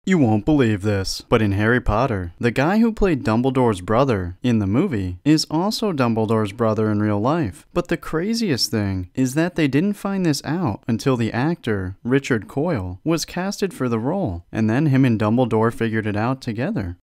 You won't believe this, but in Harry Potter, the guy who played Dumbledore's brother in the movie is also Dumbledore's brother in real life. But the craziest thing is that they didn't find this out until the actor, Richard Coyle, was casted for the role, and then him and Dumbledore figured it out together.